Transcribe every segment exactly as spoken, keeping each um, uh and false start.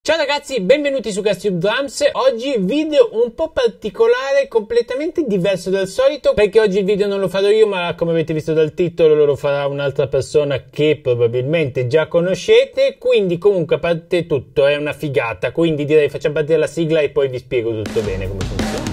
Ciao ragazzi, benvenuti su Castube Drums. Oggi video un po' particolare, completamente diverso dal solito, perché oggi il video non lo farò io, ma come avete visto dal titolo lo farà un'altra persona che probabilmente già conoscete. Quindi comunque, a parte tutto, è una figata, quindi direi facciamo partire la sigla e poi vi spiego tutto bene come funziona.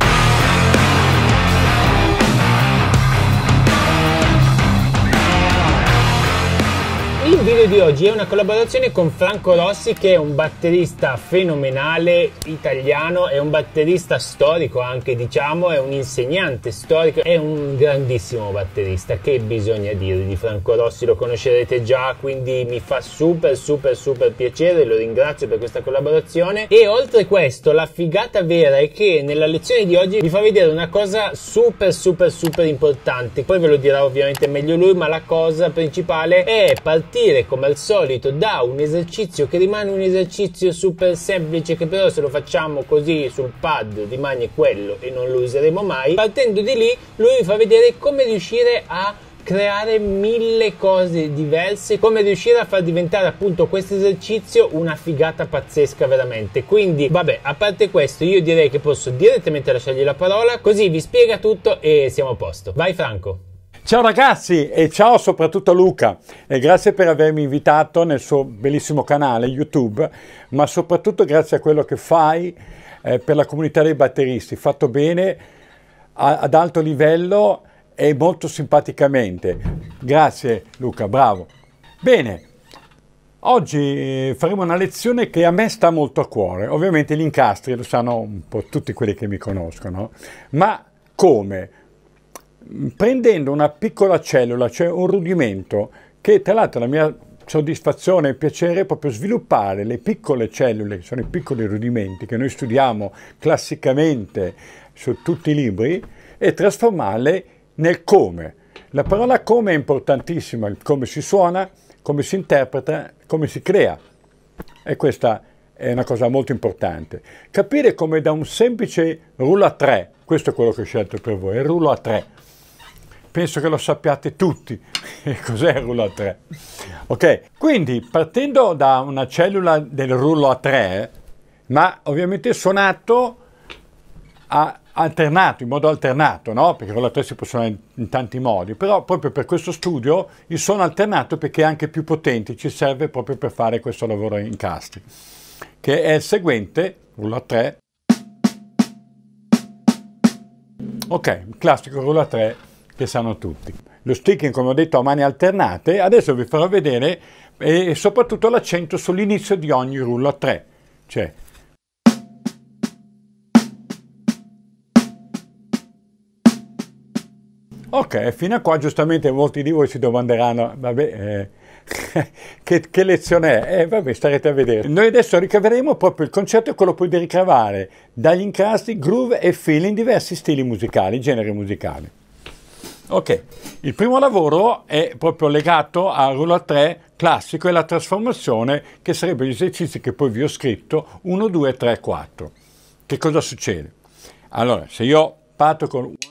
Il video di oggi è una collaborazione con Franco Rossi, che è un batterista fenomenale italiano, è un batterista storico anche, diciamo, è un insegnante storico, è un grandissimo batterista. Che bisogna dire di Franco Rossi? Lo conoscerete già, quindi mi fa super super super piacere, lo ringrazio per questa collaborazione. E oltre questo, la figata vera è che nella lezione di oggi vi fa vedere una cosa super super super importante, poi ve lo dirà ovviamente meglio lui, ma la cosa principale è partire come al solito da un esercizio che rimane un esercizio super semplice, che però se lo facciamo così sul pad rimane quello e non lo useremo mai. Partendo di lì lui vi fa vedere come riuscire a creare mille cose diverse, come riuscire a far diventare appunto questo esercizio una figata pazzesca veramente. Quindi vabbè, a parte questo io direi che posso direttamente lasciargli la parola, così vi spiega tutto e siamo a posto. Vai Franco! Ciao ragazzi e ciao soprattutto a Luca, e grazie per avermi invitato nel suo bellissimo canale YouTube, ma soprattutto grazie a quello che fai eh, per la comunità dei batteristi, fatto bene, a, ad alto livello e molto simpaticamente. Grazie Luca, bravo. Bene, oggi faremo una lezione che a me sta molto a cuore. Ovviamente gli incastri lo sanno un po' tutti quelli che mi conoscono, ma come? Prendendo una piccola cellula, cioè un rudimento, che tra l'altro la mia soddisfazione e piacere è proprio sviluppare le piccole cellule, che sono i piccoli rudimenti che noi studiamo classicamente su tutti i libri, e trasformarle nel come. La parola come è importantissima, il come si suona, come si interpreta, come si crea, e questa è una cosa molto importante. Capire come da un semplice rullo a tre, questo è quello che ho scelto per voi, il rullo a tre. Penso che lo sappiate tutti cos'è il rullo a tre. Ok, quindi partendo da una cellula del rullo a tre, ma ovviamente suonato a, alternato, in modo alternato, no? Perché il rullo a tre si può suonare in, in tanti modi, però proprio per questo studio il suono alternato, perché è anche più potente, ci serve proprio per fare questo lavoro in incastri, che è il seguente, rullo a tre. Ok, il classico rullo a tre che sanno tutti. Lo sticking, come ho detto, a mani alternate. Adesso vi farò vedere e soprattutto l'accento sull'inizio di ogni rullo a tre. Cioè, ok, fino a qua giustamente molti di voi si domanderanno, vabbè, eh, che, che lezione è? Eh, vabbè, starete a vedere. Noi adesso ricaveremo proprio il concetto, e quello poi di ricavare dagli incastri groove e feel in diversi stili musicali, generi musicali. Ok, il primo lavoro è proprio legato al rullo a tre classico e la trasformazione, che sarebbero gli esercizi che poi vi ho scritto, uno, due, tre, quattro. Che cosa succede? Allora, se io parto con uno,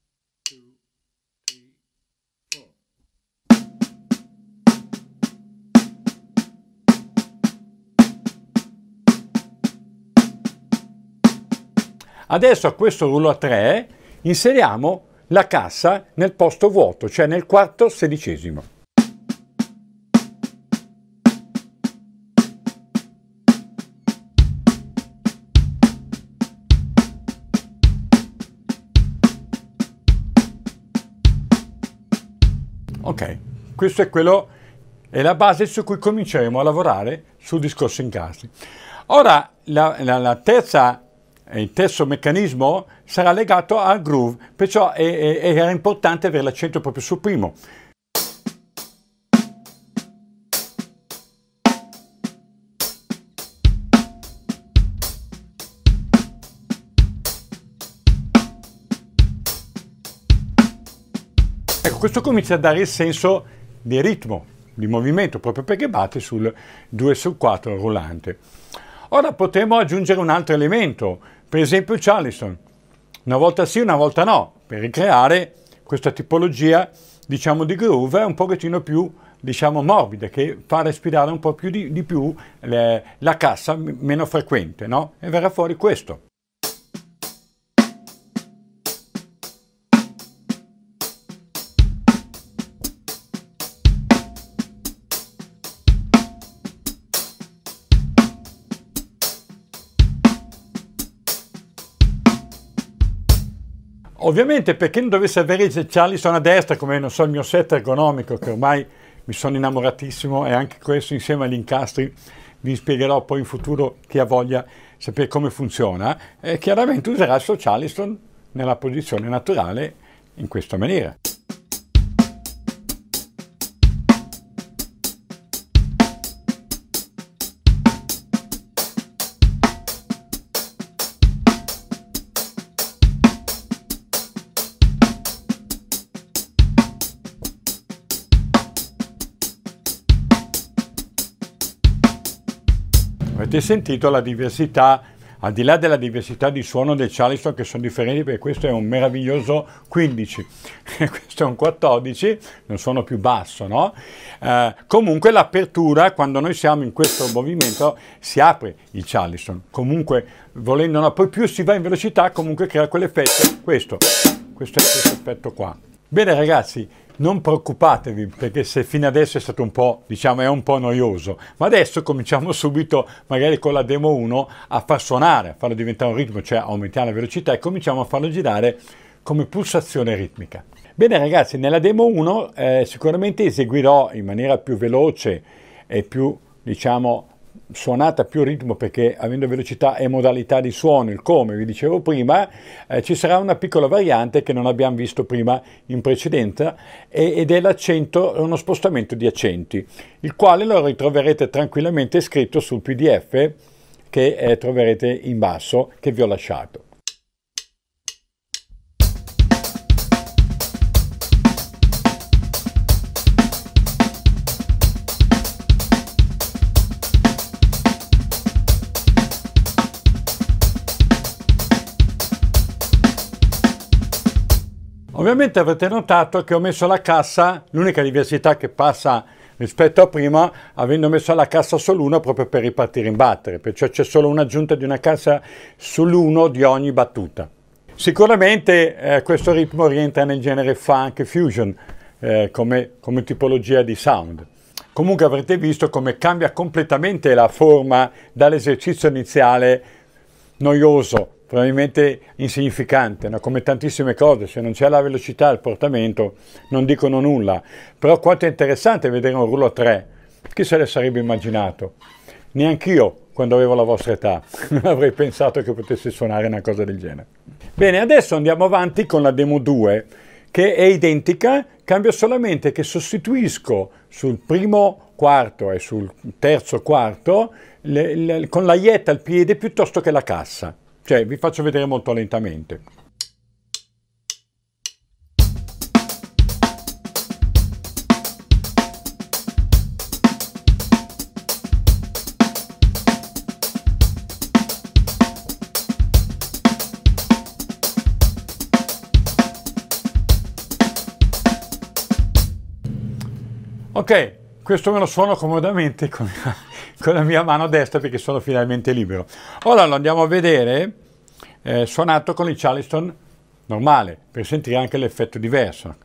adesso a questo rullo a tre inseriamo la cassa nel posto vuoto, cioè nel quarto sedicesimo. Ok, questo è quello, è la base su cui cominceremo a lavorare sul discorso incastri. Ora la, la, la terza il terzo meccanismo sarà legato al groove, perciò è, è, era importante avere l'accento proprio sul primo. Ecco, questo comincia a dare il senso di ritmo, di movimento, proprio perché batte sul due sul quattro rullante. Ora potremo aggiungere un altro elemento, per esempio il Charleston, una volta sì, una volta no, per ricreare questa tipologia, diciamo, di groove un pochettino più diciamo morbide, che fa respirare un po' più di, di più le, la cassa meno frequente, no? E verrà fuori questo. Ovviamente, per chi non dovesse avere il Charleston a destra, come non so il mio set ergonomico, che ormai mi sono innamoratissimo, e anche questo insieme agli incastri vi spiegherò poi in futuro, chi ha voglia sapere come funziona, e chiaramente userà il suo Charleston nella posizione naturale in questa maniera. Avete sentito la diversità, al di là della diversità di suono del Charleston, che sono differenti, perché questo è un meraviglioso quindici, questo è un quattordici, un suono più basso, no? Eh, comunque l'apertura, quando noi siamo in questo movimento, si apre il Charleston, comunque volendo, no, poi più si va in velocità, comunque crea quell'effetto, questo, questo è questo effetto qua. Bene ragazzi, non preoccupatevi, perché se fino adesso è stato un po', diciamo, è un po' noioso, ma adesso cominciamo subito, magari con la demo uno, a far suonare, a farlo diventare un ritmo, cioè aumentiamo la velocità e cominciamo a farlo girare come pulsazione ritmica. Bene ragazzi, nella demo uno eh, sicuramente eseguirò in maniera più veloce e più, diciamo, suonata, più ritmo, perché avendo velocità e modalità di suono, il come vi dicevo prima, eh, ci sarà una piccola variante che non abbiamo visto prima in precedenza, e, ed è l'accento, uno spostamento di accenti, il quale lo ritroverete tranquillamente scritto sul P D F che eh, troverete in basso, che vi ho lasciato. Ovviamente avrete notato che ho messo la cassa, l'unica diversità che passa rispetto a prima, avendo messo la cassa sull'uno proprio per ripartire in battere, perciò c'è solo un'aggiunta di una cassa sull'uno di ogni battuta. Sicuramente eh, questo ritmo rientra nel genere funk fusion eh, come, come tipologia di sound. Comunque avrete visto come cambia completamente la forma dall'esercizio iniziale noioso, probabilmente insignificante, no? Come tantissime cose, se non c'è la velocità e il portamento non dicono nulla, però quanto è interessante vedere un rullo a tre, chi se ne sarebbe immaginato? Neanch'io, quando avevo la vostra età, non avrei pensato che potesse suonare una cosa del genere. Bene, adesso andiamo avanti con la demo due, che è identica, cambia solamente che sostituisco sul primo quarto e sul terzo quarto le, le, con la ietta al piede piuttosto che la cassa. Cioè, vi faccio vedere molto lentamente. Ok, questo me lo suono comodamente con, con la mia mano destra perché sono finalmente libero. Ora lo andiamo a vedere eh, suonato con il Charleston normale, per sentire anche l'effetto diverso.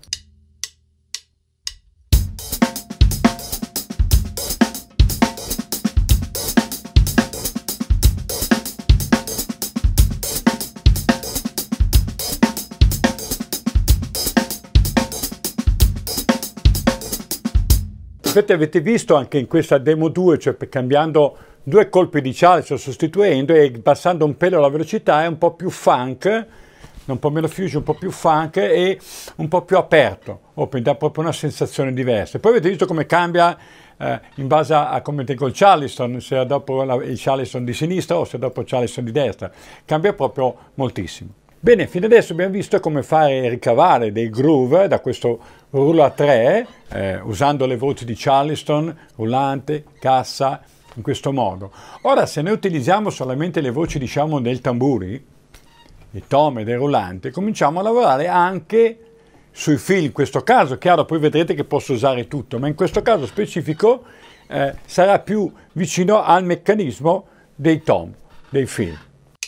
Avete visto anche in questa demo due, cioè cambiando due colpi di Charleston, sostituendo e abbassando un pelo la velocità, è un po' più funk, un po' meno fusion, un po' più funk e un po' più aperto, open, dà proprio una sensazione diversa. Poi avete visto come cambia eh, in base a, a come tengo il Charleston, se è dopo la, il Charleston di sinistra o se è dopo il Charleston di destra, cambia proprio moltissimo. Bene, fino adesso abbiamo visto come fare ricavare dei groove da questo rullo a tre, eh, usando le voci di Charleston, rullante, cassa, in questo modo. Ora, se noi utilizziamo solamente le voci, diciamo, del tamburi, il tom e del rullante, cominciamo a lavorare anche sui fili, in questo caso, chiaro, poi vedrete che posso usare tutto, ma in questo caso specifico eh, sarà più vicino al meccanismo dei tom, dei fili.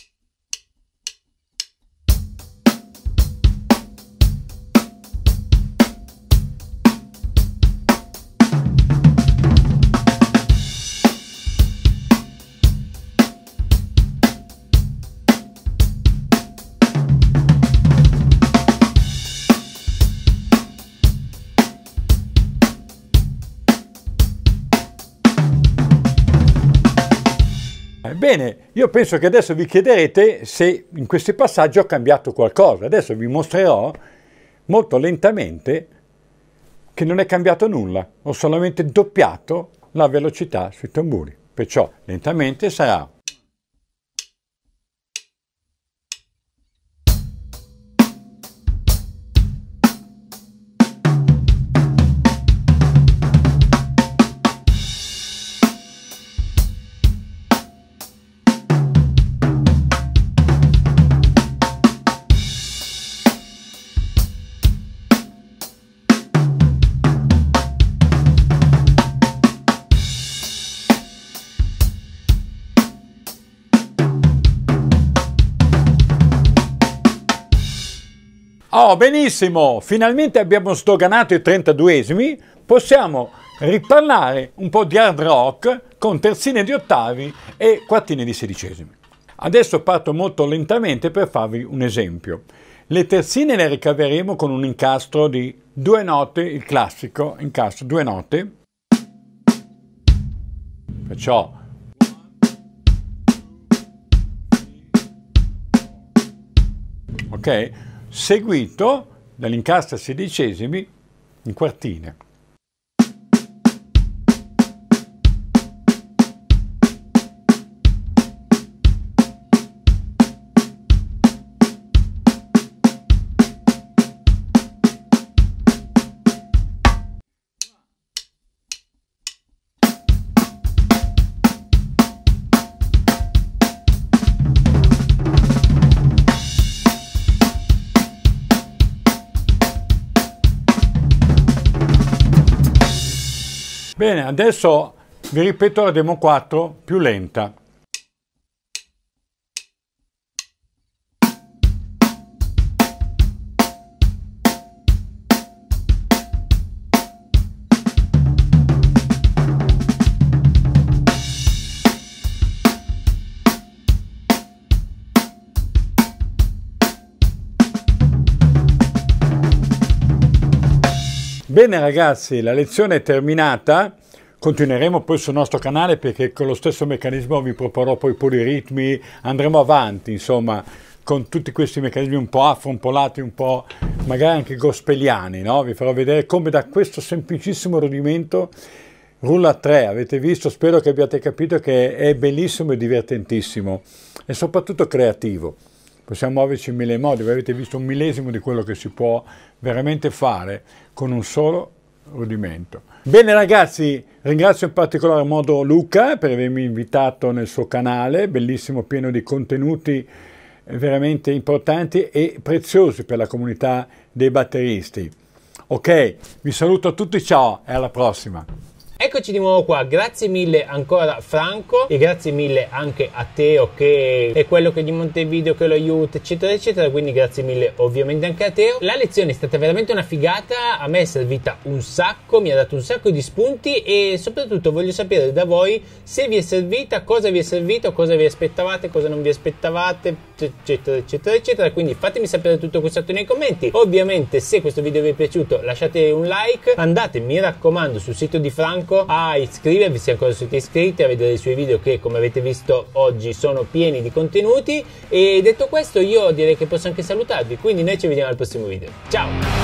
Bene, io penso che adesso vi chiederete se in questi passaggi ho cambiato qualcosa. Adesso vi mostrerò molto lentamente che non è cambiato nulla, ho solamente doppiato la velocità sui tamburi. Perciò lentamente sarà... Oh, benissimo! Finalmente abbiamo sdoganato i trentaduesimi, possiamo riparlare un po' di hard rock con terzine di ottavi e quartine di sedicesimi. Adesso parto molto lentamente per farvi un esempio. Le terzine le ricaveremo con un incastro di due note, il classico incastro, due note. Perciò... ok? Seguito dall'incastro a sedicesimi in quartine. Bene, adesso vi ripeto la demo quattro più lenta. Bene ragazzi, la lezione è terminata, continueremo poi sul nostro canale perché con lo stesso meccanismo vi proporrò poi poliritmi, andremo avanti insomma con tutti questi meccanismi un po' afro, un po' lati, un po' magari anche gospeliani, no? Vi farò vedere come da questo semplicissimo rudimento rulla a tre, avete visto? Spero che abbiate capito che è bellissimo e divertentissimo e soprattutto creativo. Possiamo muoverci in mille modi, voi avete visto un millesimo di quello che si può veramente fare con un solo rudimento. Bene ragazzi, ringrazio in particolar modo Luca per avermi invitato nel suo canale, bellissimo, pieno di contenuti veramente importanti e preziosi per la comunità dei batteristi. Ok, vi saluto a tutti, ciao e alla prossima! Eccoci di nuovo qua, grazie mille ancora Franco e grazie mille anche a Teo che è quello che gli monta i video, che lo aiuta eccetera eccetera, quindi grazie mille ovviamente anche a Teo. La lezione è stata veramente una figata, a me è servita un sacco, mi ha dato un sacco di spunti e soprattutto voglio sapere da voi se vi è servita, cosa vi è servito, cosa vi aspettavate, cosa non vi aspettavate eccetera eccetera eccetera, quindi fatemi sapere tutto questo sotto nei commenti. Ovviamente se questo video vi è piaciuto lasciate un like, andate mi raccomando sul sito di Franco a iscrivervi se ancora siete iscritti, a vedere i suoi video che come avete visto oggi sono pieni di contenuti. E detto questo io direi che posso anche salutarvi, quindi noi ci vediamo al prossimo video, ciao!